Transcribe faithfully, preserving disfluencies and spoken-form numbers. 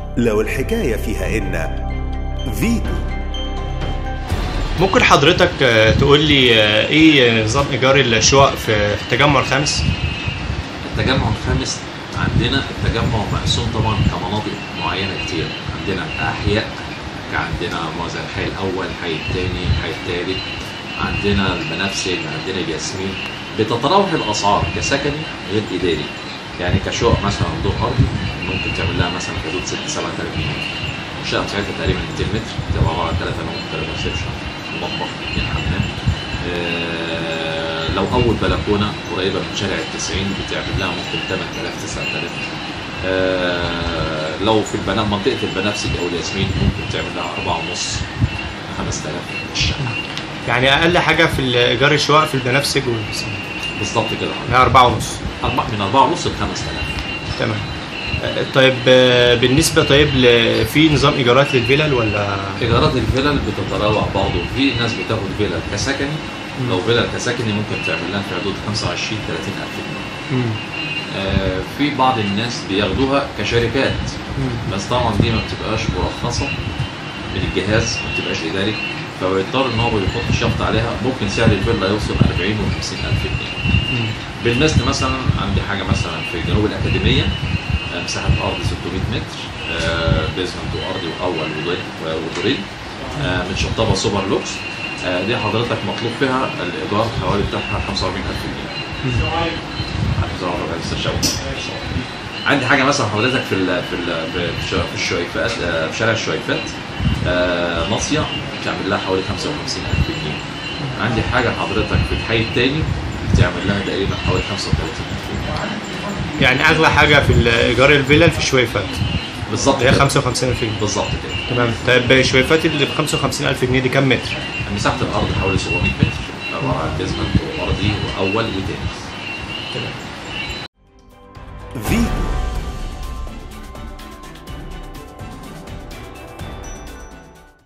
لو الحكاية فيها إن فيتو. ممكن حضرتك تقول لي ايه نظام ايجار الشقق في التجمع الخامس؟ التجمع الخامس عندنا التجمع مقسوم طبعا كمناطق معينه كتير. عندنا احياء، عندنا مثلا الحي الاول، الحي الثاني، الحي الثالث، عندنا البنفسج، عندنا الياسمين. بتتراوح الاسعار كسكني غير اداري. يعني كشقق مثلا دور ارضي ممكن تعمل لها مثلا حدود ستة سبعة آلاف جنيه. الشقه بتاعتها تقريبا مئتين متر، بتبقى عباره عن ثلاثة نوم، ثلاثة ريسبشن، مطبخ، اثنين حمام. آه لو اول بلكونه قريبه من شارع التسعين بتعمل لها ممكن ثمانية آلاف تسعة آلاف. آه لو في البنا منطقه البنفسج او الياسمين ممكن تعمل لها أربعة ونص خمسة آلاف الشقه. يعني اقل حاجه في ايجار الشقق في البنفسج والياسمين بالظبط كده هي أربعة ونص. أربعة من أربعة ونص ل خمسة آلاف. تمام. طيب بالنسبه طيب في نظام ايجارات للفلل ولا؟ ايجارات الفلل بتتراوح برضه. في ناس بتاخد فلل كسكني. لو فلل كسكني ممكن تعمل لها في حدود خمسة وعشرين ثلاثين ألف جنيه. آه في بعض الناس بياخدوها كشركات. مم. بس طبعا دي ما بتبقاش مرخصه من الجهاز، ما بتبقاش اداري، فبيضطر ان هو يحط شرط عليها. ممكن سعر الفيلا يوصل أربعين وخمسين ألف جنيه. بالمثل مثلا عندي حاجه مثلا في جنوب الاكاديميه، مساحه ارض ستمائة متر، آه بيزمنت وارضي واول ودورين، آه متشطبه سوبر لوكس. آه دي حضرتك مطلوب فيها الايجار حوالي بتاعها خمسة وأربعين ألف جنيه. عندي حاجه مثلا حضرتك في ال في ال في الشويفات، في شارع الشويفات، آه ناصيه بتعمل لها حوالي خمسة وخمسين ألف جنيه. عندي حاجه حضرتك في الحي الثاني بتعمل لها تقريبا حوالي خمسة وثلاثين ألف جنيه. يعني اغلى حاجه في ايجار الفلل في الشويفات بالظبط هي خمسة وخمسين ألف جنيه. بالظبط كده. تمام. طيب الشويفات اللي ب خمسة وخمسين ألف جنيه دي كام متر؟ مساحه الارض حوالي سبعمائة متر، عباره عن بيزمنت وارضي واول وثاني. تمام. فيتو.